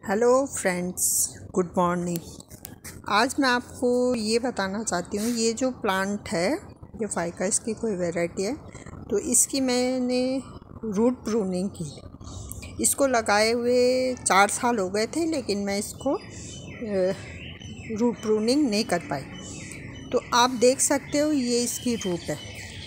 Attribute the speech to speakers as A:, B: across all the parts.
A: Hello friends, good morning. आज मैं आपको ये बताना चाहती हूँ, ये जो प्लांट है, ये फाइकस की कोई वैरायटी है, तो इसकी मैंने रूट प्रूनिंग की। इसको लगाए हुए 4 साल हो गए थे, लेकिन मैं इसको रूट प्रूनिंग नहीं कर पाई। तो आप देख सकते हो, ये इसकी रूट है,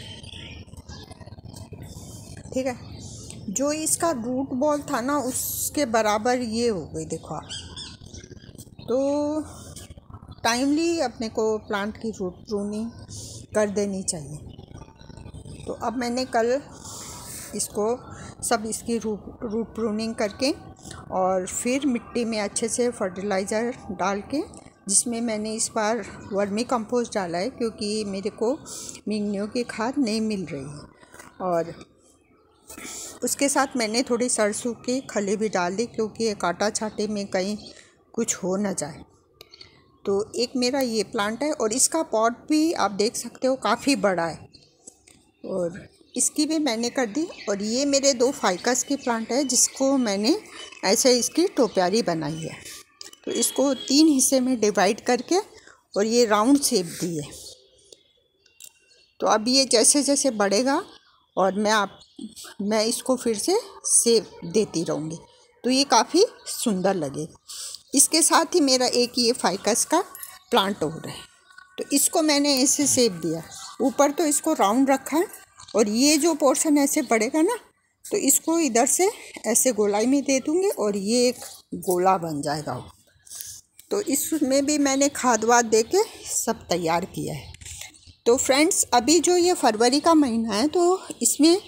A: ठीक है। जो इसका रूट बॉल था ना, उसके बराबर ये हो गई, देखो आप। तो टाइमली अपने को प्लांट की रूट प्रूनिंग कर देनी चाहिए। तो अब मैंने कल इसको सब इसकी रूट प्रूनिंग करके और फिर मिट्टी में अच्छे से फर्टिलाइज़र डाल के, जिसमें मैंने इस बार वर्मी कंपोस्ट डाला है, क्योंकि मेरे को मिंगनियों की खाद नहीं मिल रही है। और उसके साथ मैंने थोड़ी सरसों की खली भी डाल दी, क्योंकि ये काटा छाटे में कहीं कुछ हो ना जाए। तो एक मेरा ये प्लांट है, और इसका पॉट भी आप देख सकते हो काफ़ी बड़ा है, और इसकी भी मैंने कर दी। और ये मेरे 2 फाइकस की प्लांट है, जिसको मैंने ऐसे इसकी टोपियारी बनाई है। तो इसको 3 हिस्से में डिवाइड करके और ये राउंड शेप दी है। तो अब ये जैसे जैसे बढ़ेगा और मैं इसको फिर से सेब देती रहूँगी, तो ये काफ़ी सुंदर लगेगा। इसके साथ ही मेरा एक ये फाइकस का प्लांट और है, तो इसको मैंने ऐसे सेब दिया। ऊपर तो इसको राउंड रखा है, और ये जो पोर्शन ऐसे बढ़ेगा ना, तो इसको इधर से ऐसे गोलाई में दे दूँगी, और ये एक गोला बन जाएगा। तो इसमें भी मैंने खाद वाद दे के सब तैयार किया है। तो फ्रेंड्स, अभी जो ये फरवरी का महीना है, तो इसमें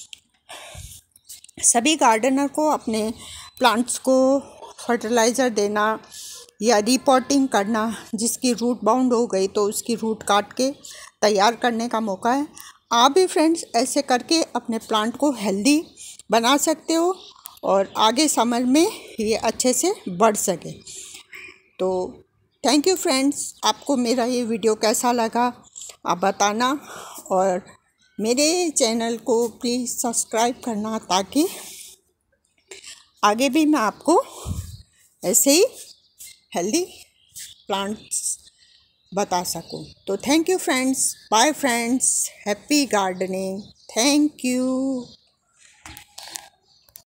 A: सभी गार्डनर को अपने प्लांट्स को फर्टिलाइज़र देना या रिपोर्टिंग करना, जिसकी रूट बाउंड हो गई तो उसकी रूट काट के तैयार करने का मौका है। आप भी फ्रेंड्स ऐसे करके अपने प्लांट को हेल्दी बना सकते हो, और आगे समर में ये अच्छे से बढ़ सके। तो थैंक यू फ्रेंड्स, आपको मेरा ये वीडियो कैसा लगा आप बताना, और मेरे चैनल को प्लीज़ सब्सक्राइब करना, ताकि आगे भी मैं आपको ऐसे ही हेल्दी प्लांट्स बता सकूं। तो thank you friends, bye friends, happy gardening, thank you.